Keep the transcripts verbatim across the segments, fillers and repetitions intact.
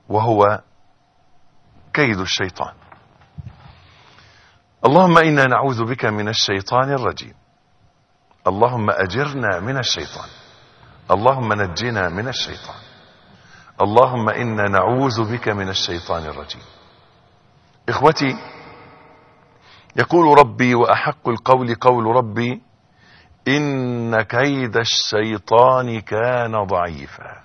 وهو كيد الشيطان. اللهم إنا نعوذ بك من الشيطان الرجيم. اللهم أجرنا من الشيطان. اللهم نجنا من الشيطان. اللهم إنا نعوذ بك من الشيطان الرجيم. إخوتي، يقول ربي وأحق القول قول ربي: إن كيد الشيطان كان ضعيفا.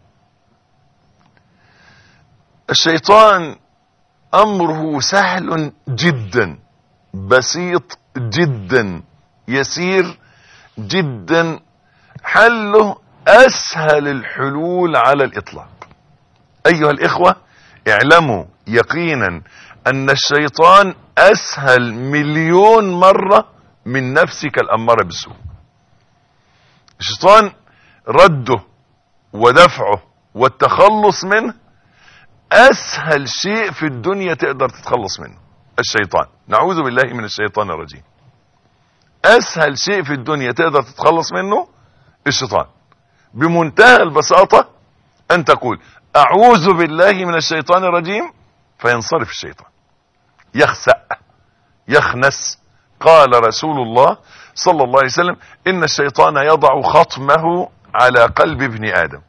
الشيطان أمره سهل جدا، بسيط جدا، يسير جدا، حله أسهل الحلول على الإطلاق. أيها الإخوة، اعلموا يقينا أن الشيطان أسهل مليون مرة من نفسك الأمارة بالسوء. الشيطان رده ودفعه والتخلص منه أسهل شيء في الدنيا تقدر تتخلص منه. الشيطان، نعوذ بالله من الشيطان الرجيم. أسهل شيء في الدنيا تقدر تتخلص منه الشيطان. بمنتهى البساطة أن تقول أعوذ بالله من الشيطان الرجيم، فينصرف الشيطان، يخسأ، يخنس. قال رسول الله صلى الله عليه وسلم: إن الشيطان يضع خطمه على قلب ابن آدم.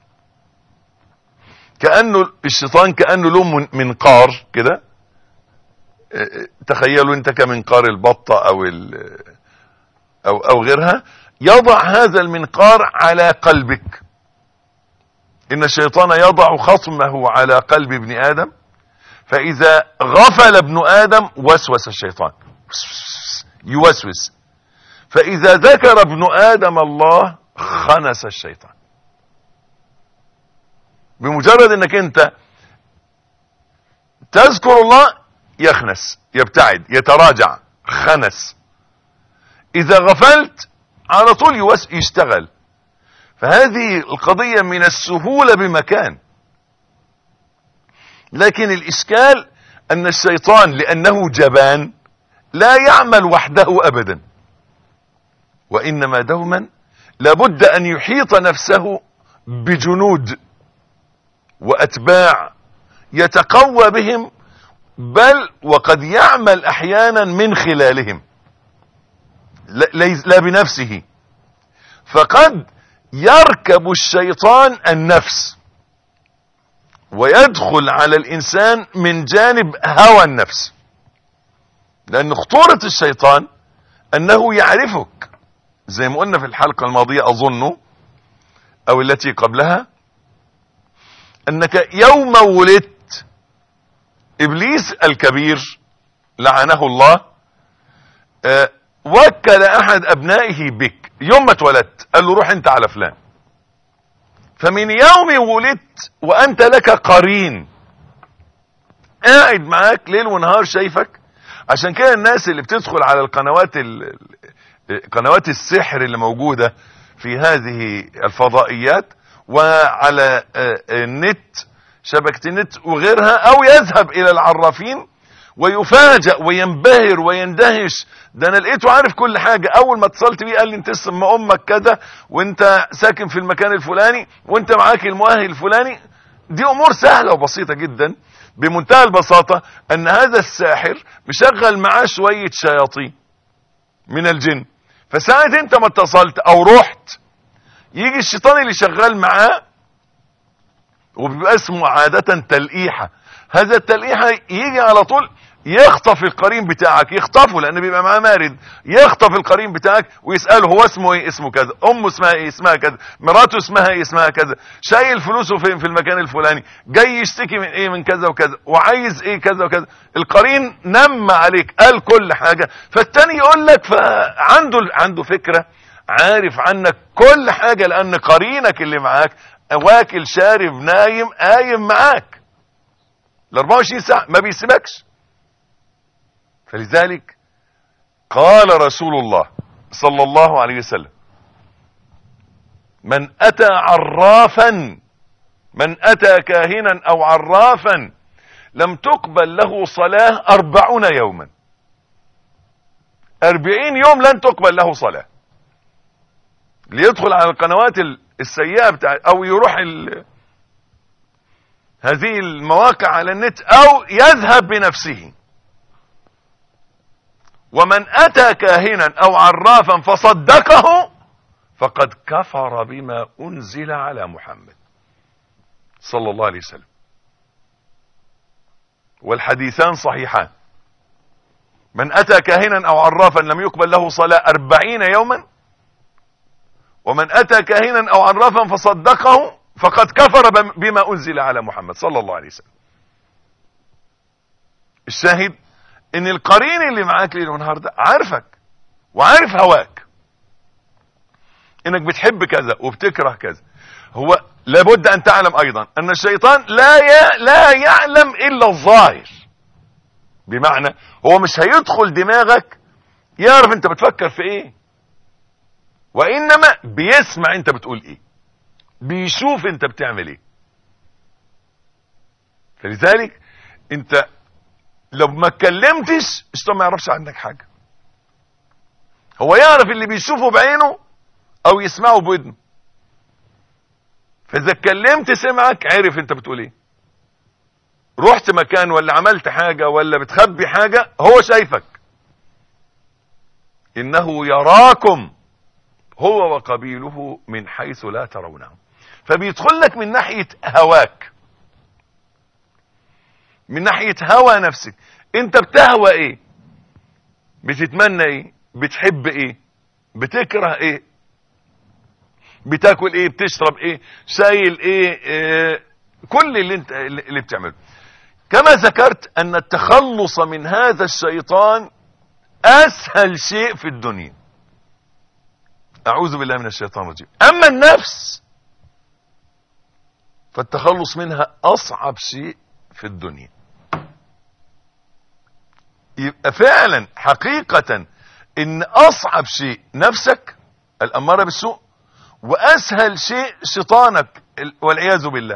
كأنه الشيطان كأنه له منقار كده، تخيلوا انت كمنقار البطة او او او غيرها، يضع هذا المنقار على قلبك. ان الشيطان يضع خطمه على قلب ابن آدم، فاذا غفل ابن آدم وسوس الشيطان، يوسوس. فاذا ذكر ابن آدم الله خنس الشيطان. بمجرد انك انت تذكر الله يخنس، يبتعد، يتراجع، خنس. اذا غفلت على طول يوس يشتغل. فهذه القضية من السهولة بمكان. لكن الاشكال ان الشيطان لانه جبان لا يعمل وحده ابدا، وانما دوما لابد ان يحيط نفسه بجنود واتباع يتقوى بهم، بل وقد يعمل احيانا من خلالهم لا بنفسه. فقد يركب الشيطان النفس ويدخل على الانسان من جانب هوى النفس. لان خطورة الشيطان انه يعرفك، زي ما قلنا في الحلقة الماضية اظن او التي قبلها، انك يوم ولدت ابليس الكبير لعنه الله أه وكل احد ابنائه بك. يوم ما اتولدت قال له روح انت على فلان. فمن يوم ولدت وانت لك قرين قاعد معاك ليل ونهار شايفك. عشان كده الناس اللي بتدخل على القنوات ال... قنوات السحر اللي موجودة في هذه الفضائيات وعلى النت، شبكة النت وغيرها، او يذهب الى العرافين ويفاجأ وينبهر ويندهش. ده انا لقيته عارف كل حاجة. اول ما اتصلت بيه قال لي انت اسم امك كذا، وانت ساكن في المكان الفلاني، وانت معاك المؤهل الفلاني. دي امور سهلة وبسيطة جدا. بمنتهى البساطة ان هذا الساحر مشغل معاه شوية شياطين من الجن. فساعة انت ما اتصلت او رحت، يجي الشيطان اللي شغال معاه، وبيبقى اسمه عادة تلقيحة. هذا التلقيحة يجي على طول يخطف القرين بتاعك، يخطفه لان بيبقى معاه مارد، يخطف القرين بتاعك ويسأله هو اسمه ايه؟ اسمه كذا. امه اسمها ايه؟ اسمها كذا. مراته اسمها ايه؟ اسمها كذا. شايل فلوسه فين؟ في المكان الفلاني. جاي يشتكي من ايه؟ من كذا وكذا، وعايز ايه؟ كذا وكذا. القرين نم عليك، قال كل حاجة. فالتاني يقول لك، فعنده عنده فكرة، عارف عنك كل حاجة، لان قرينك اللي معاك واكل شارب نايم قايم معاك ال أربعة وعشرين ساعة، ما بيسيبكش. فلذلك قال رسول الله صلى الله عليه وسلم: من اتى عرافا، من اتى كاهنا او عرافا لم تقبل له صلاة أربعون يوما. أربعين يوم لن تقبل له صلاة. ليدخل على القنوات السيئة بتاع او يروح ال... هذه المواقع على النت او يذهب بنفسه. ومن اتى كاهنا او عرافا فصدقه فقد كفر بما انزل على محمد صلى الله عليه وسلم. والحديثان صحيحان. من اتى كاهنا او عرافا لم يقبل له صلاة اربعين يوما، ومن اتى كاهنا او عرافا فصدقه فقد كفر بما انزل على محمد صلى الله عليه وسلم. الشاهد ان القرين اللي معاك ليل ونهار ده عارفك وعارف هواك، انك بتحب كذا وبتكره كذا. هو لابد ان تعلم ايضا ان الشيطان لا ي... لا يعلم الا الظاهر. بمعنى هو مش هيدخل دماغك يعرف انت بتفكر في ايه، وانما بيسمع انت بتقول ايه، بيشوف انت بتعمل ايه. فلذلك انت لو ما اتكلمتش الشيطان ما يعرفش عنك حاجه. هو يعرف اللي بيشوفه بعينه او يسمعه بودنه. فاذا اتكلمت سمعك، عرف انت بتقول ايه. رحت مكان ولا عملت حاجه ولا بتخبي حاجه، هو شايفك. انه يراكم هو وقبيله من حيث لا ترونهم. فبيدخل لك من ناحيه هواك، من ناحيه هوى نفسك. انت بتهوى ايه، بتتمنى ايه، بتحب ايه، بتكره ايه، بتاكل ايه، بتشرب ايه، شايل ايه, إيه كل اللي انت اللي بتعمله. كما ذكرت ان التخلص من هذا الشيطان اسهل شيء في الدنيا. اعوذ بالله من الشيطان الرجيم. اما النفس فالتخلص منها اصعب شيء في الدنيا. يبقى فعلا حقيقة ان اصعب شيء نفسك الامارة بالسوء، واسهل شيء شيطانك والعياذ بالله.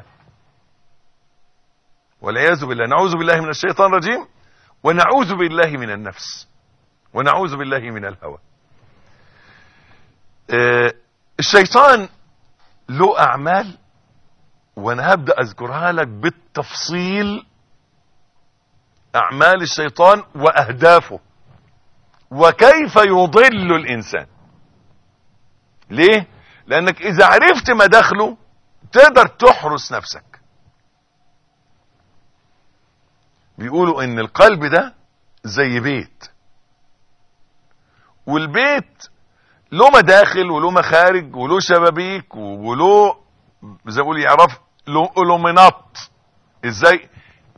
والعياذ بالله. نعوذ بالله من الشيطان الرجيم، ونعوذ بالله من النفس، ونعوذ بالله من الهوى. آه الشيطان له اعمال، وانا هبدأ اذكرها لك بالتفصيل. اعمال الشيطان واهدافه وكيف يضل الانسان. ليه؟ لانك اذا عرفت مداخله تقدر تحرس نفسك. بيقولوا ان القلب ده زي بيت، والبيت له مداخل وله مخارج وله شبابيك وله زي ما بيقول يعرف له الومنات ازاي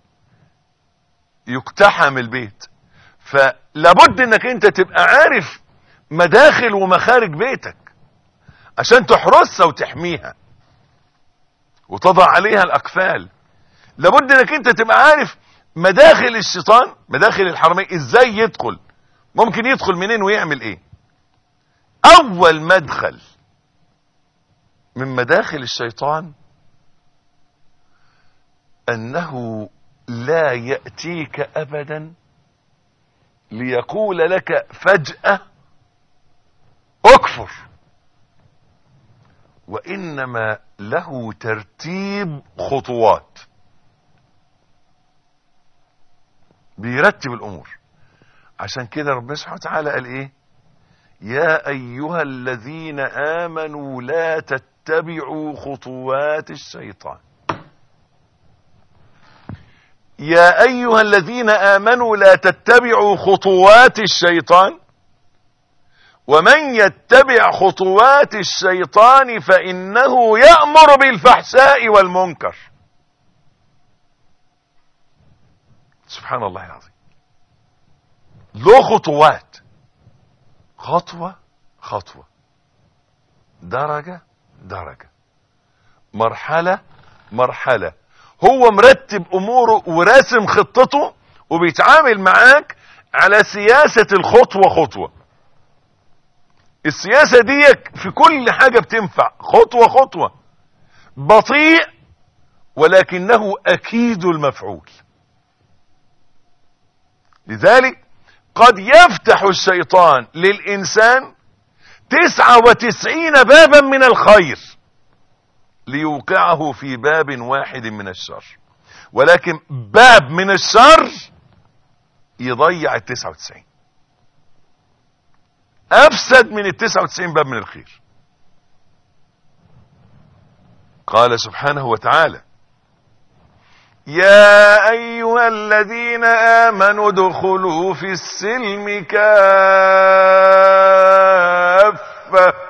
يقتحم البيت. فلابد انك انت تبقى عارف مداخل ومخارج بيتك عشان تحرسها وتحميها وتضع عليها الاقفال. لابد انك انت تبقى عارف مداخل الشيطان، مداخل الحرامية ازاي يدخل، ممكن يدخل منين ويعمل ايه. اول مدخل من مداخل الشيطان انه لا يأتيك ابدا ليقول لك فجأة اكفر، وانما له ترتيب خطوات، بيرتب الامور. عشان كده ربنا سبحانه وتعالى قال ايه؟ يا ايها الذين امنوا لا تتبعوا خطوات الشيطان. يا ايها الذين امنوا لا تتبعوا خطوات الشيطان ومن يتبع خطوات الشيطان فانه يأمر بالفحشاء والمنكر. سبحان الله العظيم. له خطوات، خطوة خطوة، درجة درجة، مرحلة مرحلة. هو مرتب اموره وراسم خطته وبيتعامل معاك على سياسة الخطوة خطوة. السياسة ديك في كل حاجة بتنفع، خطوة خطوة، بطيء ولكنه اكيد المفعول. لذلك قد يفتح الشيطان للإنسان تسعة وتسعين بابا من الخير ليوقعه في باب واحد من الشر. ولكن باب من الشر يضيع التسعة وتسعين، افسد من التسعة وتسعين باب من الخير. قال سبحانه وتعالى: يا ايها الذين امنوا ادخلوا في السلم كافة